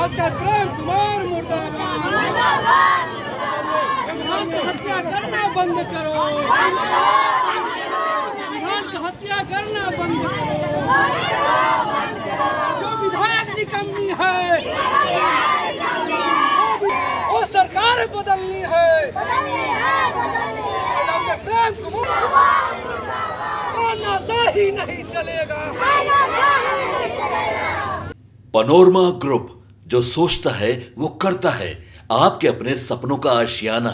Doctor Prem Kumar मुर्दाबाद। विधान की हत्या करना बंद करो, विधान की हत्या करना बंद करो। जो विधायक निकम्मी है वो सरकार बदलनी है। डॉक्टर प्रेम कुमार ही नहीं चलेगा। पनोरमा ग्रुप, जो सोचता है वो करता है। आपके अपने सपनों का आशियाना।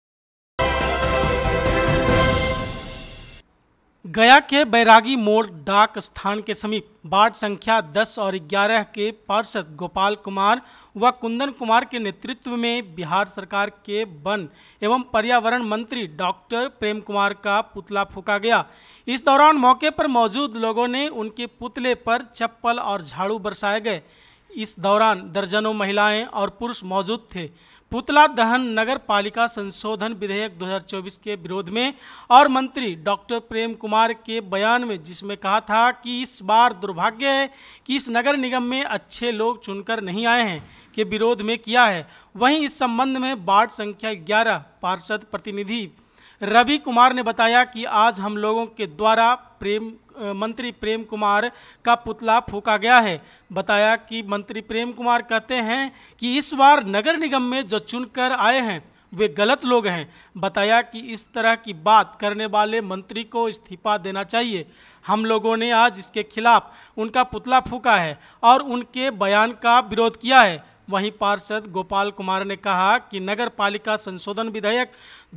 गया के बैरागी मोड़ डाक स्थान के समीप वार्ड संख्या 10 और 11 के पार्षद गोपाल कुमार व कुंदन कुमार के नेतृत्व में बिहार सरकार के वन एवं पर्यावरण मंत्री डॉक्टर प्रेम कुमार का पुतला फूंका गया। इस दौरान मौके पर मौजूद लोगों ने उनके पुतले पर चप्पल और झाड़ू बरसाए गए। इस दौरान दर्जनों महिलाएं और पुरुष मौजूद थे। पुतला दहन नगर पालिका संशोधन विधेयक 2024 के विरोध में और मंत्री डॉक्टर प्रेम कुमार के बयान में, जिसमें कहा था कि इस बार दुर्भाग्य है कि इस नगर निगम में अच्छे लोग चुनकर नहीं आए हैं, के विरोध में किया है। वहीं इस संबंध में वार्ड संख्या 11 पार्षद प्रतिनिधि रवि कुमार ने बताया कि आज हम लोगों के द्वारा मंत्री प्रेम कुमार का पुतला फूंका गया है। बताया कि मंत्री प्रेम कुमार कहते हैं कि इस बार नगर निगम में जो चुनकर आए हैं वे गलत लोग हैं। बताया कि इस तरह की बात करने वाले मंत्री को इस्तीफा देना चाहिए। हम लोगों ने आज इसके खिलाफ उनका पुतला फूंका है और उनके बयान का विरोध किया है। वहीं पार्षद गोपाल कुमार ने कहा कि नगर पालिका संशोधन विधेयक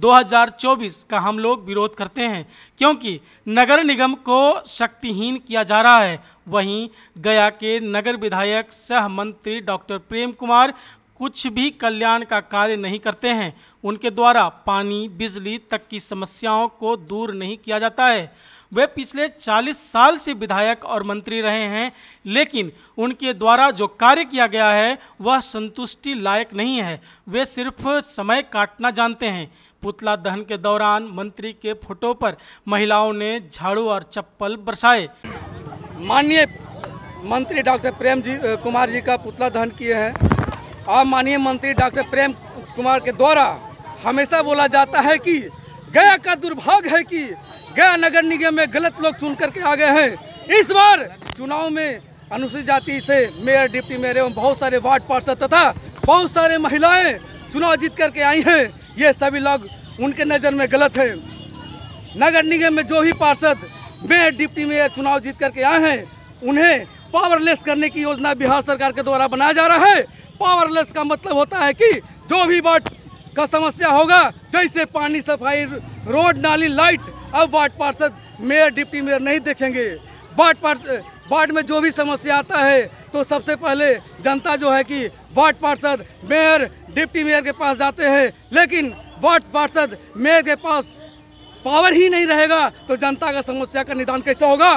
2024 का हम लोग विरोध करते हैं, क्योंकि नगर निगम को शक्तिहीन किया जा रहा है। वहीं गया के नगर विधायक सह मंत्री डॉक्टर प्रेम कुमार कुछ भी कल्याण का कार्य नहीं करते हैं। उनके द्वारा पानी, बिजली तक की समस्याओं को दूर नहीं किया जाता है। वे पिछले 40 साल से विधायक और मंत्री रहे हैं, लेकिन उनके द्वारा जो कार्य किया गया है वह संतुष्टि लायक नहीं है। वे सिर्फ समय काटना जानते हैं। पुतला दहन के दौरान मंत्री के फोटो पर महिलाओं ने झाड़ू और चप्पल बरसाए। माननीय मंत्री डॉक्टर प्रेम कुमार जी का पुतला दहन किए हैं और माननीय मंत्री डॉक्टर प्रेम कुमार के द्वारा हमेशा बोला जाता है कि गया का दुर्भाग्य है कि गया नगर निगम में गलत लोग चुन करके आ गए हैं। इस बार चुनाव में अनुसूचित जाति से मेयर, डिप्टी मेयर एवं बहुत सारे वार्ड पार्षद तथा बहुत सारे महिलाएं चुनाव जीत करके आई हैं। ये सभी लोग उनके नज़र में गलत है। नगर निगम में जो भी पार्षद मेयर, डिप्टी मेयर चुनाव जीत करके आए हैं, उन्हें पावरलेस करने की योजना बिहार सरकार के द्वारा बनाया जा रहा है। पावरलेस का मतलब होता है कि जो भी वार्ड का समस्या होगा, जैसे पानी, सफाई, रोड, नाली, लाइट, अब वार्ड पार्षद मेयर, डिप्टी मेयर नहीं देखेंगे। वार्ड में जो भी समस्या आता है तो सबसे पहले जनता जो है कि वार्ड पार्षद, मेयर, डिप्टी मेयर के पास जाते हैं, लेकिन वार्ड पार्षद, मेयर के पास पावर ही नहीं रहेगा तो जनता का समस्या का निदान कैसे होगा।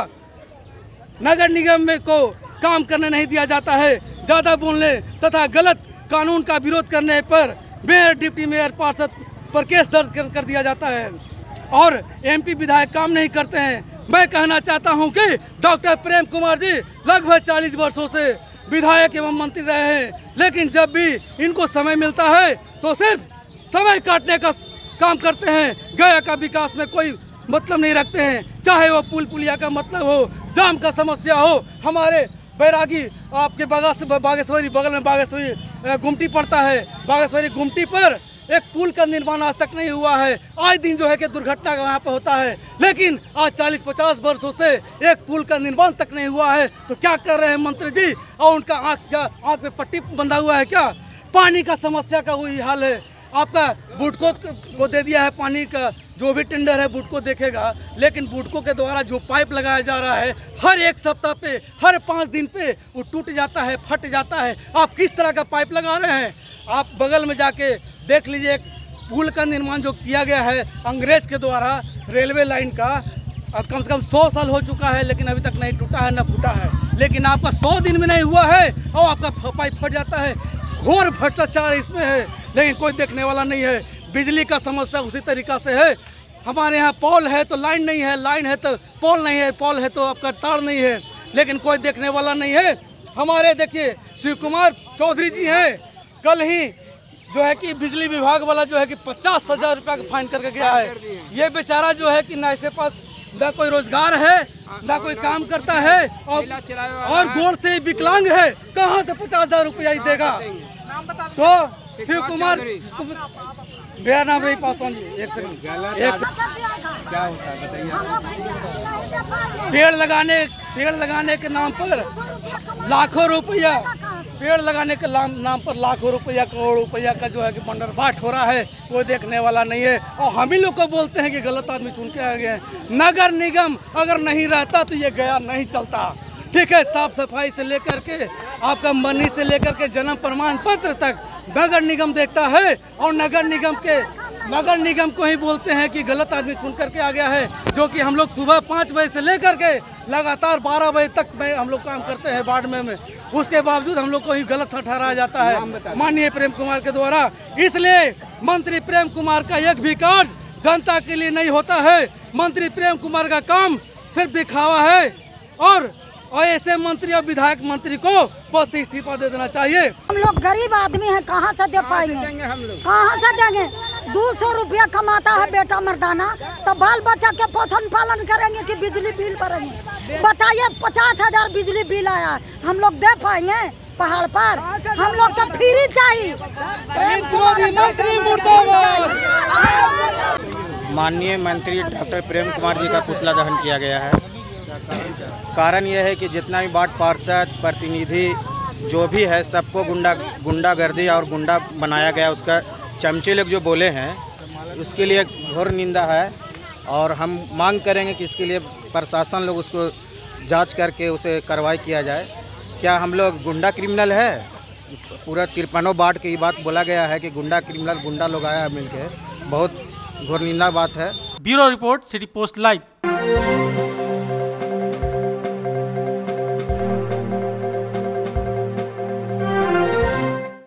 नगर निगम में को काम करने नहीं दिया जाता है। ज़्यादा बोलने तथा गलत कानून का विरोध करने पर मेयर, डिप्टी मेयर, पार्षद पर केस दर्ज कर दिया जाता है और एमपी विधायक काम नहीं करते हैं। मैं कहना चाहता हूं कि डॉक्टर प्रेम कुमार जी लगभग 40 वर्षों से विधायक एवं मंत्री रहे हैं, लेकिन जब भी इनको समय मिलता है तो सिर्फ समय काटने का काम करते हैं। गया का विकास में कोई मतलब नहीं रखते हैं, चाहे वो पुल पुलिया का मतलब हो, जाम का समस्या हो। हमारे बैरागी आपके बागेश्वरी, बगल में बागेश्वरी गुमटी पड़ता है। बागेश्वरी गुमटी पर एक पुल का निर्माण आज तक नहीं हुआ है। आज दिन जो है कि दुर्घटना वहाँ पर होता है, लेकिन आज 40-50 वर्षों से एक पुल का निर्माण तक नहीं हुआ है। तो क्या कर रहे हैं मंत्री जी? और उनका आँख पे पट्टी बंधा हुआ है क्या? पानी का समस्या का वही हाल है। आपका बुडको को दे दिया है पानी का, जो भी टेंडर है बुडको देखेगा, लेकिन बुडको के द्वारा जो पाइप लगाया जा रहा है हर एक सप्ताह पे, हर 5 दिन पे वो टूट जाता है, फट जाता है। आप किस तरह का पाइप लगा रहे हैं? आप बगल में जाके देख लीजिए, एक पुल का निर्माण जो किया गया है अंग्रेज के द्वारा रेलवे लाइन का, कम से कम 100 साल हो चुका है, लेकिन अभी तक नहीं टूटा है, न फूटा है। लेकिन आपका 100 दिन में नहीं हुआ है और आपका पाइप फट जाता है। घोर भ्रष्टाचार इसमें है, लेकिन कोई देखने वाला नहीं है। बिजली का समस्या उसी तरीक़ा से है। हमारे यहाँ पोल है तो लाइन नहीं है, लाइन है तो पोल नहीं है, पोल है तो आपका तार नहीं है, लेकिन कोई देखने वाला नहीं है। हमारे देखिए शिव कुमार चौधरी जी हैं, कल ही जो है कि बिजली विभाग वाला जो है कि 50,000 रुपया का फाइन करके गया है। ये बेचारा जो है कि ना इसके पास ना कोई रोजगार है, ना कोई काम करता है और गोड़ से विकलांग है, कहाँ से 50,000 रुपया ही देगा। तो शिव कुमार, मेरा नाम रही पासवान जी। एक सेकंड क्या होता है बताइए। पेड़ लगाने के नाम पर लाखों रुपया, पेड़ लगाने के नाम पर लाखों रुपया, करोड़ रुपया का जो है कि बंदरबाट हो रहा है, कोई देखने वाला नहीं है। और हम ही लोग को बोलते हैं कि गलत आदमी चुन के आ गए हैं। नगर निगम अगर नहीं रहता तो ये गया नहीं चलता। ठीक है, साफ सफाई से लेकर के आपका मनी से लेकर के जन्म प्रमाण पत्र तक नगर निगम देखता है। और नगर निगम को ही बोलते हैं कि गलत आदमी चुन करके आ गया है, जो कि हम लोग सुबह 5 बजे से लेकर के लगातार 12 बजे तक हम लोग काम करते हैं वार्ड में, उसके बावजूद हम लोग को ही गलत ठहराया जाता है माननीय प्रेम कुमार के द्वारा। इसलिए मंत्री प्रेम कुमार का एक भी कार्य जनता के लिए नहीं होता है। मंत्री प्रेम कुमार का काम सिर्फ दिखावा है और ऐसे मंत्री और विधायक मंत्री को बस इस्तीफा दे देना चाहिए। हम लोग गरीब आदमी हैं, कहाँ से दे पाएंगे, कहाँ से देंगे। 200 रुपया कमाता है बेटा मर्दाना, तो बाल बच्चा के पोषण पालन करेंगे कि बिजली बिल भरेंगे। बताइए 50,000 बिजली बिल आया, हम लोग दे पाएंगे पहाड़ पर? हम लोग को फ्री चाहिए। माननीय मंत्री डॉक्टर प्रेम कुमार जी का पुतला दहन किया गया है। कारण यह है कि जितना भी वार्ड पार्षद प्रतिनिधि जो भी है, सबको गुंडागर्दी और गुंडा बनाया गया। उसका चमचे लोग जो बोले हैं उसके लिए घोर निंदा है और हम मांग करेंगे कि इसके लिए प्रशासन लोग उसको जांच करके उसे कार्रवाई किया जाए। क्या हम लोग गुंडा क्रिमिनल है? पूरा 53 वार्ड की बात बोला गया है कि गुंडा क्रिमिनल, गुंडा लोग आया मिलके, बहुत घोर निंदा बात है। Bureau report, city post live.